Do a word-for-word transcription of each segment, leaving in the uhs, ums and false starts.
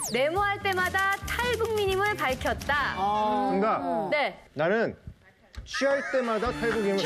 메모할 때마다 탈북민임을 밝혔다. 아. 정답. 네. 나는 취할 때마다 탈북임을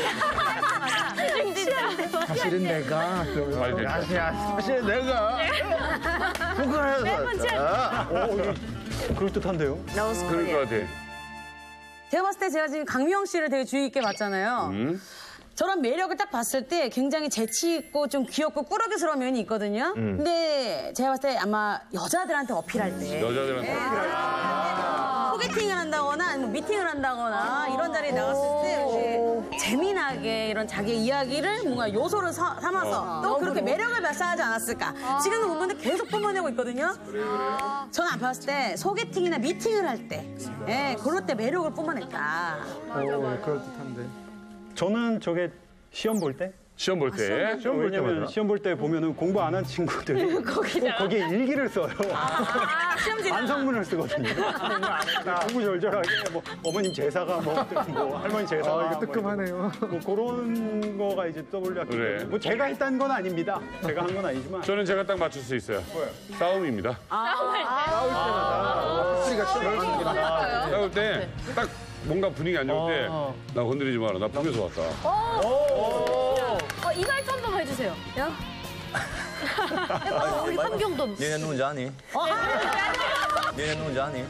사실은 내가 말 됐다. 야, 사실은 내가 북한에서 매번 왔다. 그럴듯한데요? 그럴 것 같아. 제가 봤을 때 제가 지금 강미영 씨를 되게 주의 깊게 봤잖아요. 음? 저런 매력을 딱 봤을 때 굉장히 재치 있고 좀 귀엽고 꾸러기스러운 면이 있거든요. 음. 근데 제가 봤을 때 아마 여자들한테 어필할 때 여자들한테. 소개팅을 한다거나 아니면 미팅을 한다거나 이런 자리에 나갔을 때 이제 재미나게 이런 자기 이야기를 뭔가 요소를 사, 삼아서 또 그렇게 매력을 발산하지 않았을까. 지금도 보면 계속 뿜어내고 있거든요. 저는 안 봤을 때 소개팅이나 미팅을 할 때 예, 그럴 때 매력을 뿜어냈다. 오, 그럴듯한데. 저는 저게 시험 볼 때? 시험 볼 때. 시험 볼 왜냐면 시험 볼 때 보면은 공부 안 한 친구들이 꼭 거기에 일기를 써요. 아, 시험지 안성문을 쓰거든요. 공부 절절하게 뭐 어머님 제사가 뭐, 뭐 할머니 제사가 아, 이거 뜨끔하네요. 뭐, 뭐 그런 거가 이제 떠올렸기 때문에 그래. 뭐 제가 했다는 건 아닙니다. 제가 한 건 아니지만 저는 제가 딱 맞출 수 있어요. 싸움입니다. 싸울 때마다 소리가 치열하게 싸울 때 딱 뭔가 분위기 안 좋을 때 나 건드리지 마라. 나 북에서 왔다. 어, 이 말도 한 번 해주세요. 야. 해봐, 우리 함경도. 니네 누군지 아니? 니네 누군지 아니?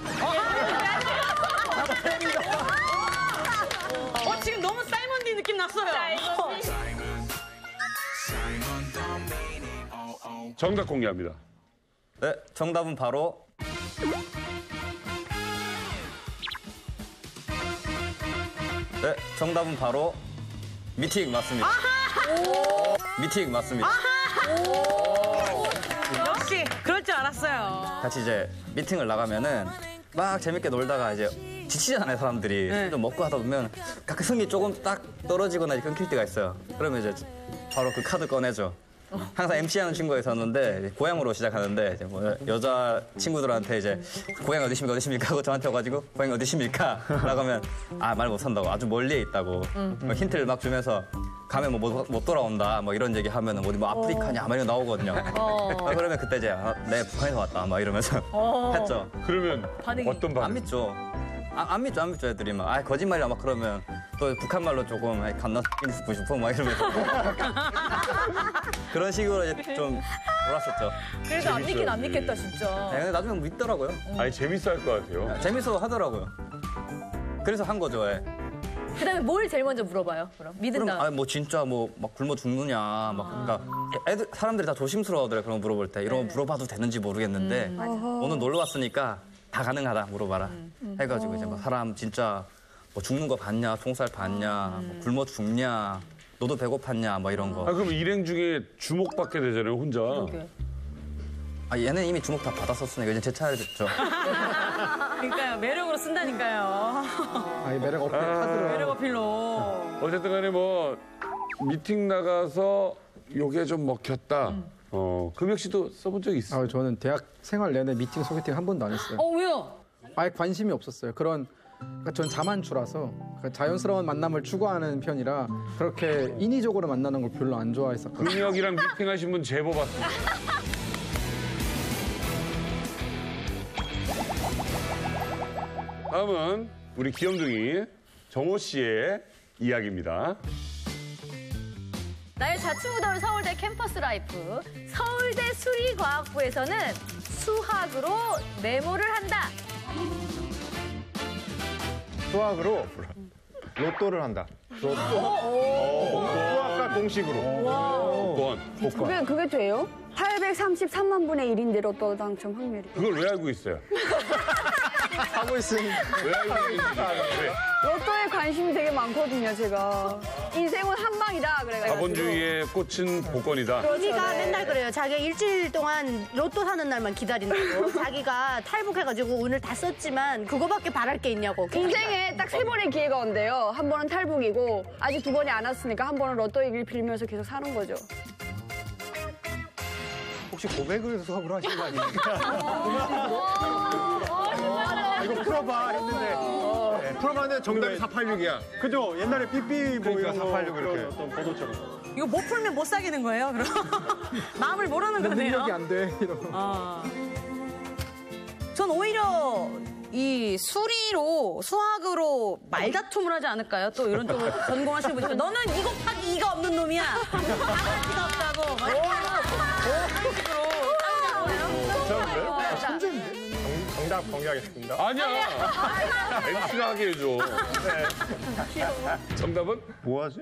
어, 지금 너무 사이먼디 느낌 났어요. 정답 공개합니다. 네, 정답은 바로 네, 정답은 바로 미팅 맞습니다. 미팅 맞습니다. 역시 그럴 줄 알았어요. 같이 이제 미팅을 나가면은 막 재밌게 놀다가 이제 지치잖아요, 사람들이. 네. 좀 먹고 하다 보면 가끔 흥이 조금 딱 떨어지거나 끊길 때가 있어요. 그러면 이제 바로 그 카드 꺼내죠. 항상 엠씨하는 친구가 있었는데 고향으로 시작하는데 이제 뭐 여자 친구들한테 이제 고향 어디십니까 어디십니까 하고 저한테 와가지고 고향 어디십니까? 라고 하면 아 말 못한다고 아주 멀리에 있다고 뭐 힌트를 막 주면서 가면 뭐 못 돌아온다 뭐 이런 얘기 하면은 어디 뭐 아프리카냐 막 이런 거 나오거든요. 아, 그러면 그때 이제 아, 네 북한에서 왔다 막 이러면서 했죠. 그러면 어떤 반응? 안 믿죠. 아, 안 믿죠, 안 믿죠, 애들이 막. 아, 거짓말이야, 막 그러면. 또 북한 말로 조금, 아이, 갓나 쓰고 싶어, 막 이러면서. 그런 식으로 이제 좀 놀았었죠. 그래도 안 믿긴 안 믿겠다, 진짜. 네, 근데 나중에 믿더라고요. 아니 재밌어 할 것 같아요. 재밌어 하더라고요. 그래서 한 거죠, 예. 그 다음에 뭘 제일 먼저 물어봐요, 그럼? 그럼, 믿은다. 아, 뭐 진짜 뭐 막 굶어 죽느냐, 막. 그러니까 애들, 사람들이 다 조심스러워하더라고요, 그런 거 물어볼 때. 이런 거 물어봐도 되는지 모르겠는데. 오늘 놀러 왔으니까 다 가능하다, 물어봐라. 해가지고 이제 막 사람 진짜 뭐 죽는 거 봤냐, 총살 봤냐, 뭐 굶어 죽냐, 너도 배고팠냐, 뭐 이런 거. 아 그럼 일행 중에 주목받게 되잖아요, 혼자. 아, 얘는 이미 주목 다 받았었으니까 이제 제 차례 됐죠. 그러니까요, 매력으로 쓴다니까요. 아니 매력 어필 카드로. 매력 어필로. 어쨌든 간에 뭐 미팅 나가서 요게 좀 먹혔다. 어, 금혁 씨도 써본 적 있어요? 아, 저는 대학 생활 내내 미팅 소개팅 한 번도 안 했어요. 어, 왜요? 아예 관심이 없었어요. 그런 그러니까 전 자만추라서 그러니까 자연스러운 만남을 추구하는 편이라 그렇게 인위적으로 만나는 걸 별로 안 좋아했었거든요. 금혁이랑 미팅하신 분 제보 받습니다. 다음은 우리 귀염둥이 정호 씨의 이야기입니다. 나의 자충우돌 서울대 캠퍼스 라이프. 서울대 수리과학부에서는 수학으로 메모를 한다. 수학으로 로또를 한다. 로또. 수학과 공식으로. 복권. 그게, 그게 돼요? 팔백삼십삼만 분의 일인데 로또 당첨 확률이. 그걸 왜 알고 있어요? 하고 있으니. 왜 알고 있는지. 왜? 로또에 관심이 되게 많거든요, 제가. 인생은 한 방이다, 그래가지고. 자본주의의 꽃은 복권이다. 언니가 맨날 그래요. 자기가 일주일 동안 로또 사는 날만 기다린다고. 자기가 탈북해가지고 오늘 다 썼지만 그거밖에 바랄 게 있냐고. 인생에 딱 세 번의 기회가 온대요. 한 번은 탈북이고, 아직 두 번이 안 왔으니까 한 번은 로또 얘기를 빌면서 계속 사는 거죠. 혹시 고백을 수학으로 하신 거 아닙니까? 이거 풀어봐 했는데 네, 풀어봤는데 정답이 사팔육이야. 그죠? 옛날에 삐삐 뭐 그러니까 이런 거 사팔육 이렇게. 그런 어떤 보도처럼. 이거 못 풀면 못 사귀는 거예요, 그럼? 마음을 모르는 거네요. 능력이 안 돼. 이러고. 아. 그래서 이 수리로 수학으로 말다툼을 하지 않을까요? 또 이런 쪽으로 전공하시는 분이 너는 이 곱하기 이가 없는 놈이야. 이가 없다고. 막 이런 식으로 정답 공개하겠습니다. 아니야. 엠씨가 하게 해줘. 정답은? 뭐하지?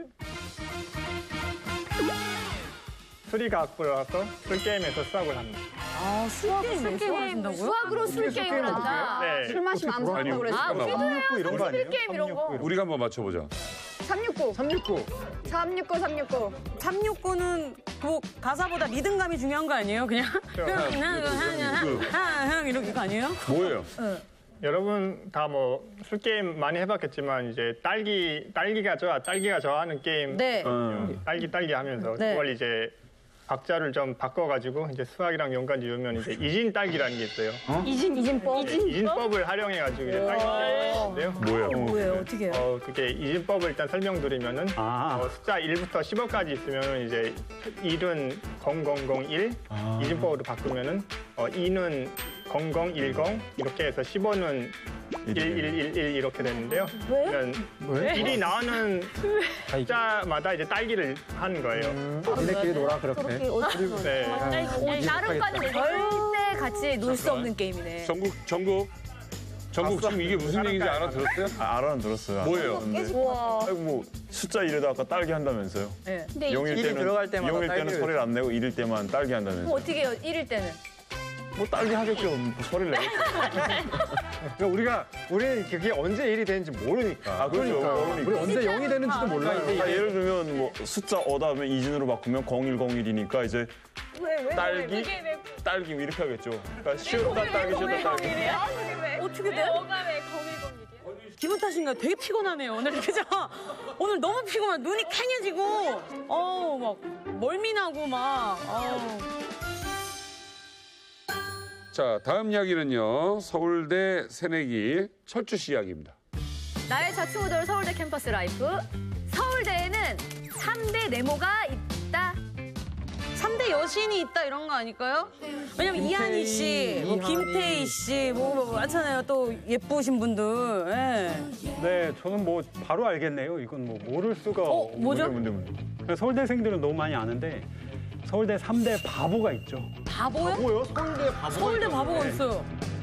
수리가 악보라서 술게임에서 수학을 합니다. 아, 수학을 술 게임 하신다고요? 수학으로 술 게임을 한다. 네. 술 마시면 암 아니, 산다고 그랬어. 아, 우리도 삼육구 이런 거 아니에요? 술 게임 이런 거. 삼육구 우리가 한번 맞춰보자. 삼육구. 삼육구. 삼육구, 삼육구. 삼육구는 뭐 가사보다 리듬감이 중요한 거 아니에요? 그냥 그냥 그냥 그냥 그냥 이렇게 거 아니에요? 뭐예요? 여러분 다 뭐 술게임 많이 해봤겠지만 이제 딸기 딸기가 좋아 딸기가 좋아하는 게임 네. 딸기 딸기 하면서 네. 그걸 이제 박자를 좀 바꿔가지고 이제 수학이랑 연관 지으면 이제 이진 딸기라는 게 있어요. 이진 이진법. 네, 이진법을 활용해가지고 이제 딸기 게임인데요. 뭐야? 뭐예요? 어떻게 해요? 어 그게 이진법을 일단 설명드리면은 어, 숫자 일부터 십오까지 있으면은 이제 일은 공공공일 이진법으로 바꾸면은 어, 이는 공공일공 이렇게 해서 십오는 일일일일 이렇게 되는데요. 그러면 일이 나오는 숫자마다 이제 딸기를 하는 거예요. 니네끼리 놀아 그렇게. 네. 나름과는 절대 같이 놀 수 없는 게임이네. 전국, 전국. 전국 지금 이게 무슨 얘기인지 알아들었어요? 아, 알아는 들었어요. 뭐예요? 아이고 뭐 숫자 일에다 아까 딸기 한다면서요? 네. 근데 영일 일이 때는 들어갈 때마다 영일 때는 딸기를 소리를 안 내고 일일 때만 딸기 한다면서요? 어떻게 해요? 일일 때는? 뭐 딸기 하겠죠. 뭐 소리를 내겠죠. 그러니까 우리가 우리는 그게 언제 일이 되는지 모르니까. 아 그렇죠. 모르니까. 우리 언제 영이 되는지도 몰라요. 아, 예를 들면 뭐 숫자 어다 하면 이진으로 바꾸면 공일공일이니까 이제 딸기 딸기 뭐 이렇게 하겠죠. 그러니까 쉬었다 딸기 쉬었다 딸기. 어떻게 돼요? 뭐가 왜 공일공일이야? 기분 탓인가요? 되게 피곤하네요 오늘 그죠? 오늘 너무 피곤해 눈이 캥해지고 어우 막 멀미나고 막 어우. 자, 다음 이야기는요. 서울대 새내기 철주 씨 이야기입니다. 나의 자충우돌 서울대 캠퍼스 라이프. 서울대에는 삼 대 네모가 있다. 삼 대 여신이 있다 이런 거 아닐까요? 왜냐면 이한희 씨, 뭐 김태희 씨, 뭐, 뭐 많잖아요. 또 예쁘신 분들. 예. 네, 저는 뭐 바로 알겠네요. 이건 뭐 모를 수가 어, 뭐죠? 문제, 문제, 문제. 서울대생들은 너무 많이 아는데 서울대 삼 대 바보가 있죠. 바보요? 뭐요? 서울대 바보가 서울대 바보가 있어요.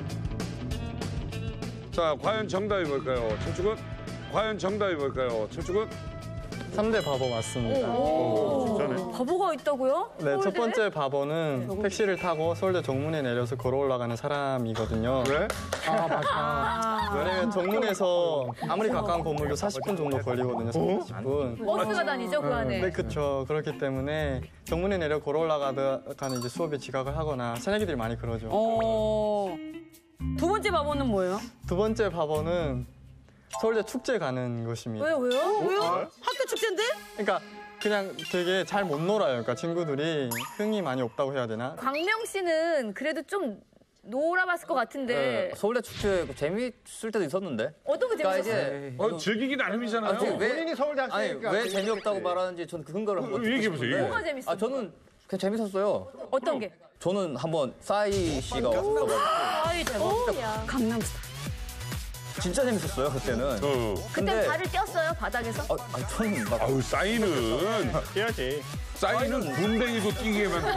자, 과연 정답이 뭘까요? 철쭉은? 과연 정답이 뭘까요? 철쭉은? 삼 대 바보 맞습니다. 오, 바보가 있다고요? 네, 서울대에? 첫 번째 바보는 택시를 타고 서울대 정문에 내려서 걸어 올라가는 사람이거든요. 왜? 아 맞아. 왜냐면 정문에서 아무리 가까운 건물도 사십 분 정도 걸리거든요. 사십 분. 버스가 다니죠, 그 안에. 네, 그렇죠. 그렇기 때문에 정문에 내려 걸어 올라가다가는 이제 수업에 지각을 하거나 새내기들이 많이 그러죠. 어. 두 번째 바보는 뭐예요? 두 번째 바보는 서울대 축제 가는 것입니다. 왜요, 왜요? 왜요? 학교 축제인데? 그러니까 그냥 되게 잘 못 놀아요. 그러니까 친구들이 흥이 많이 없다고 해야 되나? 광명 씨는 그래도 좀 놀아봤을 것 같은데 네, 서울대 축제 재미있을 때도 있었는데. 어떤 게 그러니까 재밌었어요? 이제 어, 즐기기 나름이잖아요. 아, 왜, 본인이 서울대 아니 학생이니까. 왜 재미없다고 말하는지 저는 그 근거를 한번 듣고 얘기해보세요, 싶은데. 뭐가 재밌어요? 아 저는 그냥 재밌었어요. 어떤 게? 저는 한번 싸이 씨가 왔었어가지고 아이, 대박. 강남스타일. 진짜 재밌었어요 그때는. 어. 그때 발을 떼었어요, 바닥에서? 아, 아니, 저는 막 아우, 싸이는. 해야지. 싸이는 군뱅이도 뛰게 만들어.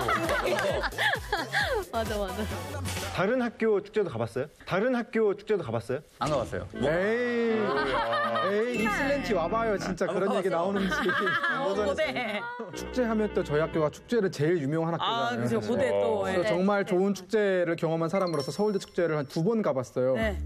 맞아, 맞아. 다른 학교 축제도 가봤어요? 다른 학교 축제도 가봤어요? 안 가봤어요. 에이, 에이 익슬렌티 와봐요. 진짜 그런 얘기 나오는지. 어, 고대. 축제하면 또 저희 학교가 축제를 제일 유명한 아, 학교잖아요. 그죠. 사실. 고대 또. 그래서 예. 정말 좋은 축제를 경험한 사람으로서 서울대 축제를 한 두 번 가봤어요. 네.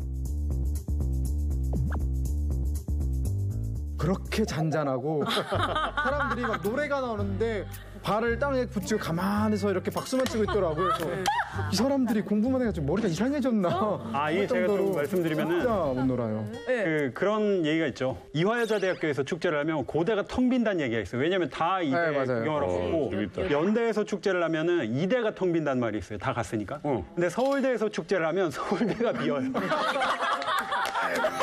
그렇게 잔잔하고 사람들이 막 노래가 나오는데 발을 땅에 붙이고 가만히 서 이렇게 박수만 치고 있더라고요. 그래서 이 사람들이 공부만 해가지고 머리가 이상해졌나. 아, 이게 제가 좀 말씀드리면은 진짜 못 놀아요. 그 그런 얘기가 있죠. 이화여자대학교에서 축제를 하면 고대가 텅 빈다는 얘기가 있어요. 왜냐면 다 이대 네, 맞아요. 구경을 어, 하고 재밌다. 연대에서 축제를 하면은 이대가 텅 빈다는 말이 있어요. 다 갔으니까. 어. 근데 서울대에서 축제를 하면 서울대가 비어요.